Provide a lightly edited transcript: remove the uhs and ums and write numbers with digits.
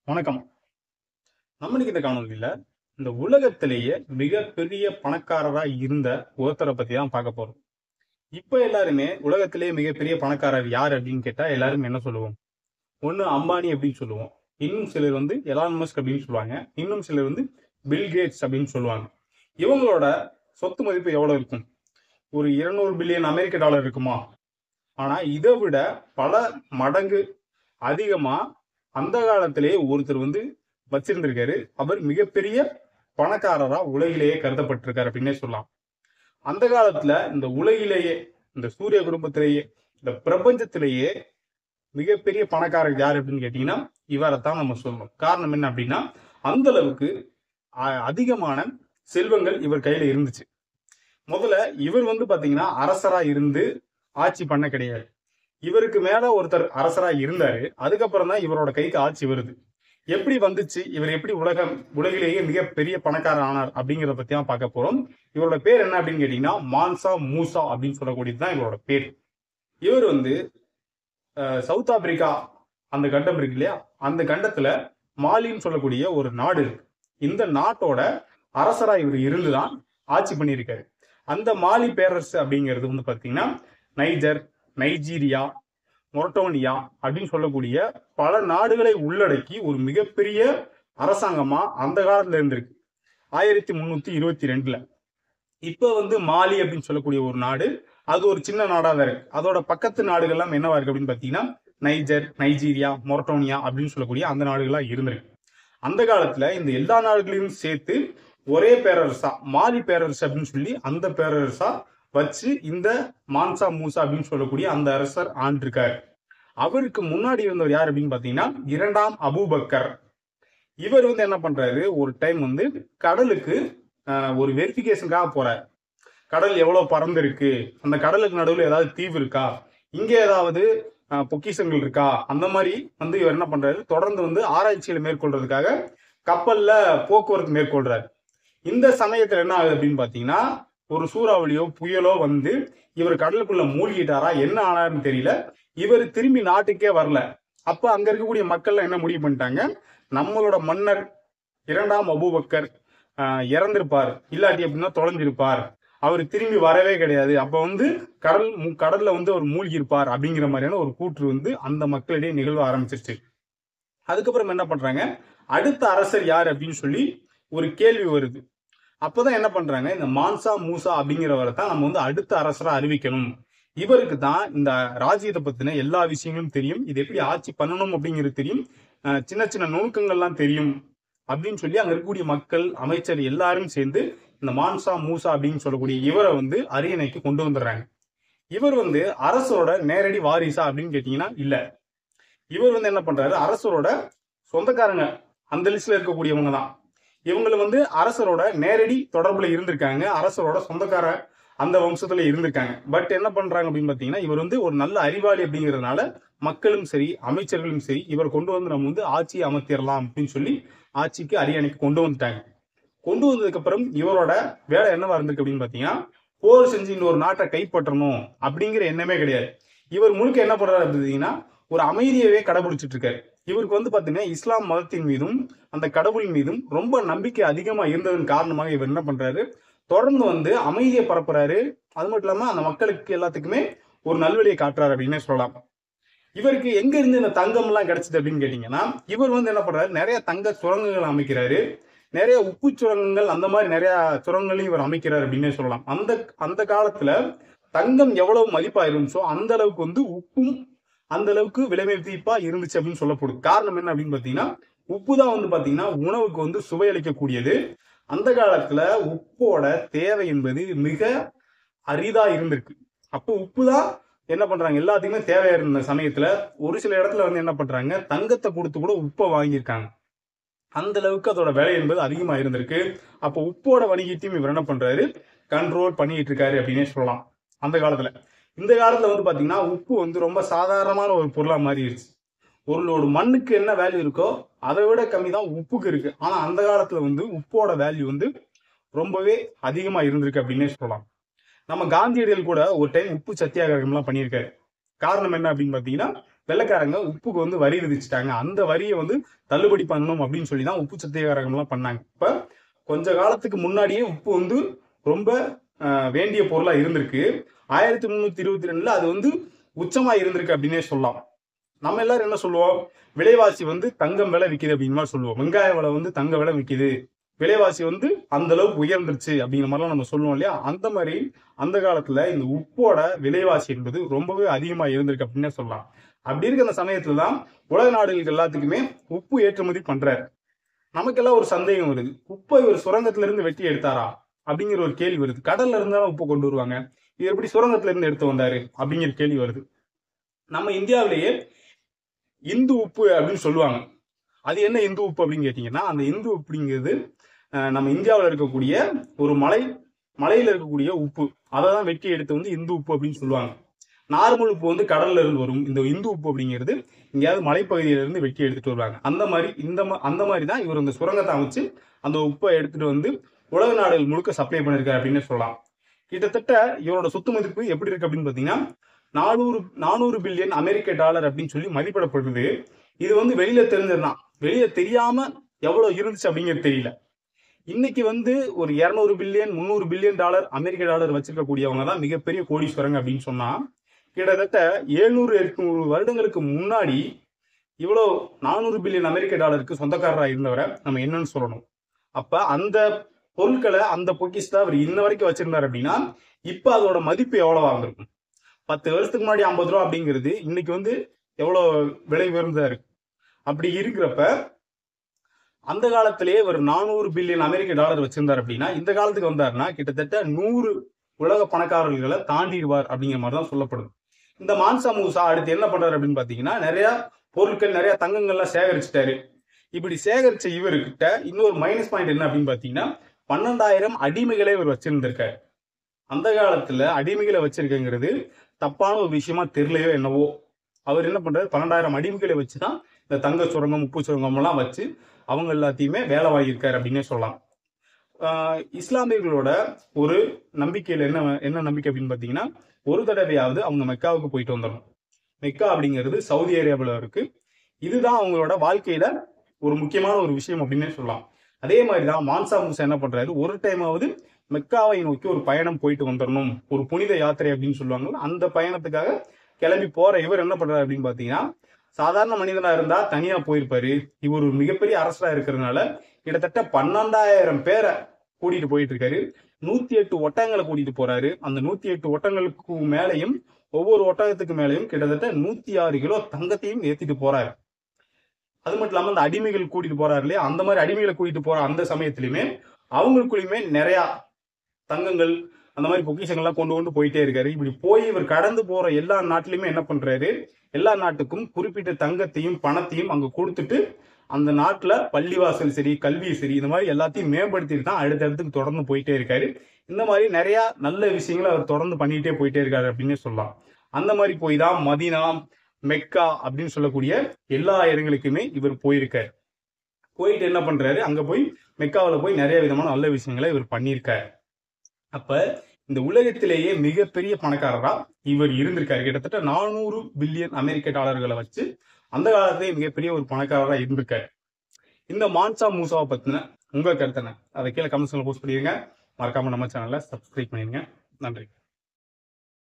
வணக்கம். நம்ம இன்னைக்கு இந்த காணொலியில இந்த உலகத்திலேயே மிகப்பெரிய பணக்காரரா இருந்த ஒருத்தரை பத்தி தான் பார்க்க போறோம். இப்ப எல்லாருமே உலகத்திலேயே மிகப்பெரிய பணக்காரர் யார் அப்படின்னு கேட்டா எல்லாரும் என்ன சொல்லுவோம்? ஒண்ணு அம்பானி அப்படின்னு சொல்லுவோம். இன்னும் சிலர் வந்து எலான் மஸ்க் அப்படின்னு சொல்லுவாங்க. இன்னும் சிலர் வந்து பில் கேட்ஸ் அப்படின்னு சொல்லுவாங்க. இவங்களோட சொத்து மதிப்பு எவ்வளவு இருக்கும்? ஒரு 200 பில்லியன் அமெரிக்க டாலர் இருக்குமா? ஆனா இதை விட பல மடங்கு அதிகமா அந்த காலத்திலேயே ஒருத்தர் வந்து வச்சிருந்திருக்காரு. அவர் மிகப்பெரிய பணக்காரரா உலகிலேயே கருதப்பட்டிருக்காரு அப்படின்னே சொல்லலாம். அந்த காலத்துல இந்த உலகிலேயே, இந்த சூரிய குடும்பத்திலேயே, இந்த பிரபஞ்சத்திலேயே மிகப்பெரிய பணக்காரர் யார் அப்படின்னு கேட்டீங்கன்னா இவரைத்தான் நம்ம சொல்லணும். காரணம் என்ன அப்படின்னா அந்த அளவுக்கு அதிகமான செல்வங்கள் இவர் கையில இருந்துச்சு. முதல்ல இவர் வந்து பாத்தீங்கன்னா அரசரா இருந்து ஆட்சி பண்ண கிடையாது. இவருக்கு மேல ஒருத்தர் அரசரா இருந்தாரு. அதுக்கப்புறம் தான் இவரோட கைக்கு ஆட்சி வருது. எப்படி வந்துச்சு, இவர் எப்படி உலகிலேயே மிகப்பெரிய பணக்காரர் ஆனார் அப்படிங்கிறத பத்தி தான் பார்க்க போறோம். இவரோட பேர் என்ன அப்படின்னு கேட்டீங்கன்னா மான்சா மூசா அப்படின்னு சொல்லக்கூடியது தான் இவரோட பேர். இவர் வந்து சவுத் ஆப்பிரிக்கா அந்த கண்டம் இருக்கு இல்லையா, அந்த கண்டத்துல மாலின்னு சொல்லக்கூடிய ஒரு நாடு இருக்கு. இந்த நாட்டோட அரசரா இவர் இருந்துதான் ஆட்சி பண்ணியிருக்காரு. அந்த மாலி பேரரசு அப்படிங்கிறது வந்து பாத்தீங்கன்னா நைஜர், நைஜீரியா, மொரட்டோனியா அப்படின்னு சொல்லக்கூடிய பல நாடுகளை உள்ளடக்கி ஒரு மிகப்பெரிய அரசாங்கமா அந்த காலத்துல இருந்திருக்கு. 1322ல. இப்ப வந்து மாலி அப்படின்னு சொல்லக்கூடிய ஒரு நாடு, அது ஒரு சின்ன நாடா தான் இருக்கு. அதோட பக்கத்து நாடுகள்லாம் என்னவா இருக்கு அப்படின்னு பாத்தீங்கன்னா நைஜர், நைஜீரியா, மொரட்டோனியா அப்படின்னு சொல்லக்கூடிய அந்த நாடுகள்லாம் இருந்திருக்கு. அந்த காலத்துல இந்த எல்லா நாடுகளையும் சேர்த்து ஒரே பேரரசா மாலி பேரரசு அப்படின்னு சொல்லி அந்த பேரரசா வச்சு இந்த மான்சா மூசா அப்படின்னு சொல்லக்கூடிய அந்த அரசர் ஆண்டிருக்காரு. அவருக்கு முன்னாடி இருந்தவர் யார் அப்படின்னு பாத்தீங்கன்னா 2ஆம் அபூபக்கர். இவர் வந்து என்ன பண்றாரு, ஒரு டைம் வந்து கடலுக்கு ஒரு வெரிஃபிகேஷனுக்காக போறாரு. கடல் எவ்வளவு பறந்து இருக்கு, அந்த கடலுக்கு நடுவில் ஏதாவது தீவு இருக்கா, இங்க ஏதாவது பொக்கிஷங்கள் இருக்கா, அந்த மாதிரி வந்து இவர் என்ன பண்றாரு, தொடர்ந்து வந்து ஆராய்ச்சிகளை மேற்கொள்றதுக்காக கப்பல்ல போக்குவரத்து மேற்கொள்றாரு. இந்த சமயத்துல என்ன ஆகுது அப்படின்னு பாத்தீங்கன்னா ஒரு சூறாவளியோ புயலோ வந்து இவர் கடலுக்குள்ள மூழ்கிட்டாரா, என்ன ஆனாருன்னு தெரியல. இவர் திரும்பி நாட்டுக்கே வரல. அப்ப அங்க இருக்கக்கூடிய மக்கள் என்ன முடிவு பண்ணிட்டாங்க, நம்மளோட மன்னர் 2ஆம் அபூபக்கர் இறந்திருப்பார், இல்லாட்டி அப்படின்னா தொலைஞ்சிருப்பார், அவர் திரும்பி வரவே கிடையாது, அப்ப வந்து கடல்ல வந்து அவர் மூழ்கி இருப்பார் அப்படிங்கிற மாதிரியான ஒரு கூற்று வந்து அந்த மக்களிடையே நிகழ்வு ஆரம்பிச்சிருச்சு. அதுக்கப்புறம் என்ன பண்றாங்க, அடுத்த அரசர் யார் அப்படின்னு சொல்லி ஒரு கேள்வி வருது. அப்பதான் என்ன பண்றாங்க, இந்த மான்சா மூசா அப்படிங்கிறவரை தான் நம்ம வந்து அடுத்த அரசரா அறிவிக்கணும். இவருக்கு தான் இந்த ராஜ்யத்தை பத்தின எல்லா விஷயங்களும் தெரியும், இது எப்படி ஆட்சி பண்ணணும் அப்படிங்கிறது தெரியும், சின்ன சின்ன நுணுக்கங்கள்லாம் தெரியும் அப்படின்னு சொல்லி அங்க இருக்கக்கூடிய மக்கள், அமைச்சர் எல்லாரும் சேர்ந்து இந்த மான்சா மூசா அப்படின்னு சொல்லக்கூடிய இவரை வந்து அரியணைக்கு கொண்டு வந்துடுறாங்க. இவர் வந்து அரசரோட நேரடி வாரிசா அப்படின்னு கேட்டீங்கன்னா இல்ல. இவர் வந்து என்ன பண்றாரு, அரசரோட சொந்தக்காரங்க அந்த லிஸ்ட்ல இருக்கக்கூடியவங்க தான். இவங்களை வந்து அரசரோட நேரடி தொடர்புல இருந்திருக்காங்க, அரசரோட சொந்தக்கார அந்த வம்சத்துல இருந்திருக்காங்க. பட் என்ன பண்றாங்க அப்படின்னு பாத்தீங்கன்னா இவர் வந்து ஒரு நல்ல அறிவாளி அப்படிங்கிறதுனால மக்களும் சரி அமைச்சர்களும் சரி இவர் கொண்டு வந்து நம்ம வந்து ஆட்சியை அமர்த்திடலாம் அப்படின்னு சொல்லி ஆட்சிக்கு அரியணைக்கு கொண்டு வந்துட்டாங்க. கொண்டு வந்ததுக்கு அப்புறம் இவரோட வேலை என்னவா இருந்திருக்கு அப்படின்னு பாத்தீங்கன்னா போர் செஞ்சு இன்னொரு நாட்டை கைப்பற்றணும் அப்படிங்கிற எண்ணமே கிடையாது. இவர் முழுக்க என்ன பண்றாரு அப்படின்னா ஒரு அமைதியவே கடைபிடிச்சிட்டு இருக்காரு. இவருக்கு வந்து பாத்தீங்கன்னா இஸ்லாம் மதத்தின் மீதும் அந்த கடவுளின் மீதும் ரொம்ப நம்பிக்கை அதிகமா இருந்ததன் காரணமாக இவர் என்ன பண்றாரு, தொடர்ந்து வந்து அமைதியை பரப்புறாரு. அது மட்டும் இல்லாம அந்த மக்களுக்கு எல்லாத்துக்குமே ஒரு நல்வழியை காட்டுறாரு அப்படின்னே சொல்லலாம். இவருக்கு எங்க இருந்து இந்த தங்கம் எல்லாம் கிடைச்சது அப்படின்னு கேட்டீங்கன்னா இவர் வந்து என்ன பண்றாரு, நிறைய தங்க சுரங்கங்கள் அமைக்கிறாரு, நிறைய உப்பு சுரங்கங்கள், அந்த மாதிரி நிறைய சுரங்கங்களையும் இவர் அமைக்கிறார் அப்படின்னே சொல்லலாம். அந்த அந்த காலத்துல தங்கம் எவ்வளவு மதிப்பா இருந்துச்சோ அந்த அளவுக்கு வந்து உப்பும் அந்த அளவுக்கு விலை மதிப்பா இருந்துச்சு அப்படின்னு சொல்லப்படுது. காரணம் என்ன அப்படின்னு பாத்தீங்கன்னா உப்பு தான் வந்து பாத்தீங்கன்னா உணவுக்கு வந்து சுவையளிக்கக்கூடியது. அந்த காலத்துல உப்போட தேவை என்பது மிக அரிதா இருந்திருக்கு. அப்போ உப்பு தான் என்ன பண்றாங்க, எல்லாத்துக்குமே தேவையா இருந்த சமயத்துல ஒரு சில இடத்துல வந்து என்ன பண்றாங்க, தங்கத்தை கொடுத்து கூட உப்பை வாங்கியிருக்காங்க. அந்த அளவுக்கு அதோட விலை என்பது அதிகமா இருந்திருக்கு. அப்போ உப்போட வணிகத்தையும் இவர் என்ன பண்றாரு, கண்ட்ரோல் பண்ணிட்டு இருக்காரு அப்படின்னே சொல்லலாம் அந்த காலத்துல. இந்த காலத்துல வந்து பாத்தீங்கன்னா உப்பு வந்து ரொம்ப சாதாரணமான ஒரு பொருளா மாறிடுச்சு. ஒரு மண்ணுக்கு என்ன வேல்யூ இருக்கோ அதை விட கம்மி தான் உப்புக்கு இருக்கு. ஆனா அந்த காலத்துல வந்து உப்போட வேல்யூ வந்து ரொம்பவே அதிகமா இருந்திருக்கு அப்படின்னே சொல்லலாம். நம்ம காந்தியடிகள் கூட ஒரு டைம் உப்பு சத்தியாகிரகம் எல்லாம் பண்ணியிருக்காரு. காரணம் என்ன அப்படின்னு பாத்தீங்கன்னா வெள்ளைக்காரங்க உப்புக்கு வந்து வரி விதிச்சுட்டாங்க. அந்த வரியை வந்து தள்ளுபடி பண்ணணும் அப்படின்னு சொல்லி தான் உப்பு சத்தியாகிரகம் எல்லாம் பண்ணாங்க. இப்ப கொஞ்ச காலத்துக்கு முன்னாடியே உப்பு வந்து ரொம்ப வேண்டிய பொருளா இருந்திருக்கு. 1322 அது வந்து உச்சமா இருந்திருக்கு அப்படின்னே சொல்லலாம். நம்ம எல்லாரும் என்ன சொல்லுவோம், விலைவாசி வந்து தங்கம் விலை விற்கிது அப்படின்னு மாதிரி சொல்லுவோம். வெங்காய விலை வந்து தங்க விலை விற்கிது, விலைவாசி வந்து அந்த அளவுக்கு உயர்ந்துருச்சு அப்படிங்கிற மாதிரிலாம் நம்ம சொல்லுவோம் இல்லையா. அந்த மாதிரி அந்த காலத்துல இந்த உப்போட விலைவாசி என்பது ரொம்பவே அதிகமா இருந்திருக்கு அப்படின்னே சொல்லலாம். அப்படி இருக்க அந்த சமயத்துல தான் உலக நாடுகளுக்கு எல்லாத்துக்குமே உப்பு ஏற்றுமதி பண்றாரு. நமக்கெல்லாம் ஒரு சந்தேகம் வருது, உப்பை ஒரு சுரங்கத்துல இருந்து வெட்டி எடுத்தாரா அப்படிங்கிற ஒரு கேள்வி வருது. கடல்ல இருந்தாலும் உப்பு கொண்டு வருவாங்க, இது எப்படி சுரங்கத்துல இருந்து எடுத்து வந்தாரு அப்படிங்கிற கேள்வி வருது. நம்ம இந்தியாவிலேயே இந்து உப்பு அப்படின்னு சொல்லுவாங்க. அது என்ன இந்து உப்பு அப்படின்னு கேட்டீங்கன்னா, அந்த இந்து உப்புங்கிறது நம்ம இந்தியாவில் இருக்கக்கூடிய ஒரு மலையில இருக்கக்கூடிய உப்பு, அதை தான் வெட்டி எடுத்து வந்து இந்து உப்பு அப்படின்னு சொல்லுவாங்க. நார்மல் உப்பு வந்து கடல்ல இருந்து வரும். இந்த இந்து உப்பு அப்படிங்கிறது எங்கேயாவது மலைப்பகுதியில இருந்து வெட்டி எடுத்துட்டு வருவாங்க. அந்த மாதிரி தான் இவர் இந்த சுரங்கத்தை அமைச்சு அந்த உப்பை எடுத்துட்டு வந்து உலக நாடுகள் முழுக்க சப்ளை பண்ணிருக்காரு அப்படின்னு சொல்லலாம். கிட்டத்தட்ட இவரோட சொத்து மதிப்பு எப்படி இருக்கு அப்படின்னு பாத்தீங்கன்னா 400 பில்லியன் அமெரிக்க டாலர் அப்படின்னு சொல்லி மதிப்பிடப்படுது. இது வந்து வெளியில தெரிஞ்சதுதான், வெளியே தெரியாம எவ்வளவு இருந்துச்சு அப்படிங்கிறது தெரியல. இன்னைக்கு வந்து ஒரு 200 பில்லியன் 300 பில்லியன் டாலர் அமெரிக்க டாலர் வச்சிருக்கக்கூடியவங்க தான் மிகப்பெரிய கோடீஸ்வரங்க அப்படின்னு சொன்னா, கிட்டத்தட்ட 700-800 வருடங்களுக்கு முன்னாடி இவ்வளவு 400 பில்லியன் அமெரிக்க டாலருக்கு சொந்தக்காரராக இருந்தவரை நம்ம என்னன்னு சொல்லணும். அப்ப அந்த பொருட்களை, அந்த பொக்கிஷத்தை அவர் இன்ன வரைக்கும் வச்சிருந்தாரு அப்படின்னா இப்ப அதோட மதிப்பு எவ்வளவா இருந்திருக்கும். 10 வருஷத்துக்கு முன்னாடி 50 ரூபா அப்படிங்கிறது இன்னைக்கு வந்து எவ்வளவு விலை உயர்ந்ததா இருக்கு. அப்படி இருக்கிறப்ப அந்த காலத்திலேயே ஒரு 400 பில்லியன் அமெரிக்க டாலர் வச்சிருந்தார் அப்படின்னா இந்த காலத்துக்கு வந்தாருன்னா கிட்டத்தட்ட 100 உலக பணக்காரர்களை தாண்டிடுவார் அப்படிங்கிற மாதிரி தான் சொல்லப்படுது. இந்த மான்சா மூசா அடுத்து என்ன பண்றாரு அப்படின்னு பாத்தீங்கன்னா, நிறைய பொருட்கள், நிறைய தங்கங்கள்லாம் சேகரிச்சுட்டாரு. இப்படி சேகரிச்ச இவர்கிட்ட இன்னொரு மைனஸ் பாயிண்ட் என்ன அப்படின்னு பாத்தீங்கன்னா, 12,000 அடிமைகளை இவர் வச்சிருந்திருக்காரு. அந்த காலத்துல அடிமைகளை வச்சிருக்கங்கிறது தப்பான ஒரு விஷயமா தெரியலையோ என்னவோ, அவர் என்ன பண்றாரு, 12,000 அடிமைகளை வச்சுதான் இந்த தங்க சுரங்கம், உப்பு சுரங்கம் எல்லாம் வச்சு அவங்க எல்லாத்தையுமே வேலை வாங்கியிருக்காரு அப்படின்னே சொல்லலாம். இஸ்லாமியர்களோட ஒரு நம்பிக்கையில என்ன நம்பிக்கை அப்படின்னு பாத்தீங்கன்னா, ஒரு தடவையாவது அவங்க மெக்காவுக்கு போயிட்டு வந்துடணும். மெக்கா அப்படிங்கிறது சவுதி அரேபியாவில் இருக்கு. இதுதான் அவங்களோட வாழ்க்கையில ஒரு முக்கியமான ஒரு விஷயம் அப்படின்னே சொல்லலாம். அதே மாதிரிதான் மான்சா மூசா என்ன பண்றாரு, ஒரு டைமாவது மெக்காவை நோக்கி ஒரு பயணம் போயிட்டு வந்துடணும், ஒரு புனித யாத்திரை அப்படின்னு சொல்லுவாங்க. அந்த பயணத்துக்காக கிளம்பி போற இவர் என்ன பண்றாரு அப்படின்னு பாத்தீங்கன்னா, சாதாரண மனிதனா இருந்தா தனியா போயிருப்பாரு. இவர் ஒரு மிகப்பெரிய அரசரா இருக்கிறதுனால கிட்டத்தட்ட 12,000 பேரை கூட்டிட்டு போயிட்டு இருக்காரு. 108 ஒட்டகங்களை கூட்டிட்டு போறாரு. அந்த 108 ஒட்டகங்களுக்கு மேலையும், ஒவ்வொரு ஒட்டகத்துக்கு மேலையும் கிட்டத்தட்ட 106 கிலோ தங்கத்தையும் ஏத்திட்டு போறாரு. அது மட்டும் இல்லாம அந்த அடிமைகள் கூட்டிட்டு போறாரு இல்லையா, அந்த மாதிரி அடிமைகளை கூட்டிட்டு போற அந்த சமயத்திலுமே அவங்களுக்குள்ளயுமே நிறைய தங்கங்கள், அந்த மாதிரி பொக்கிஷங்கள்லாம் கொண்டு போயிட்டே இருக்காரு. இப்படி போய் இவர் கடந்து போற எல்லா நாட்டிலுமே என்ன பண்றாரு, எல்லா நாட்டுக்கும் குறிப்பிட்ட தங்கத்தையும் பணத்தையும் அங்க கொடுத்துட்டு அந்த நாட்டுல பள்ளிவாசல் சரி, கல்வி சரி, இந்த மாதிரி எல்லாத்தையும் மேம்படுத்திட்டு தான் அடுத்தடுத்துக்கு தொடர்ந்து போயிட்டே இருக்காரு. இந்த மாதிரி நிறைய நல்ல விஷயங்களை அவர் தொடர்ந்து பண்ணிட்டே போயிட்டே இருக்காரு அப்படின்னு சொல்லலாம். அந்த மாதிரி போய் தான் மதீனா, மெக்கா அப்படின்னு சொல்லக்கூடிய எல்லா இடங்களுக்குமே இவர் போயிருக்காரு. போயிட்டு என்ன பண்றாரு, அங்க போய் மெக்காவில போய் நிறைய விதமான நல்ல விஷயங்களை இவர் பண்ணியிருக்காரு. அப்ப இந்த உலகத்திலேயே மிகப்பெரிய பணக்காரரா இவர் இருந்திருக்காரு. கிட்டத்தட்ட 400 பில்லியன் அமெரிக்க டாலர்களை வச்சு அந்த காலத்திலேயே மிகப்பெரிய ஒரு பணக்காரரா இருந்திருக்காரு. இந்த மான்சா மூசாவை பத்தின உங்க கருத்து என்ன, அதை கீழே கமெண்ட்ஸ்ல போஸ்ட் பண்ணிருங்க. மறக்காம நம்ம சேனலை சப்ஸ்கிரைப் பண்ணிருங்க. நன்றி.